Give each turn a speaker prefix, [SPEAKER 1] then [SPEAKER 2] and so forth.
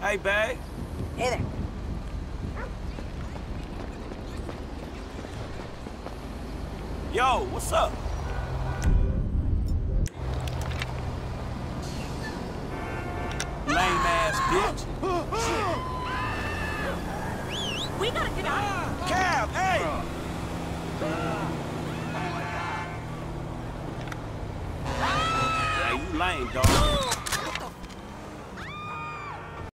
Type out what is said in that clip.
[SPEAKER 1] Hey, babe.
[SPEAKER 2] Hey there.
[SPEAKER 1] Yo, what's up? Lame ass bitch.
[SPEAKER 3] We gotta get out.
[SPEAKER 1] Cab, hey! Yeah, you lame, dog.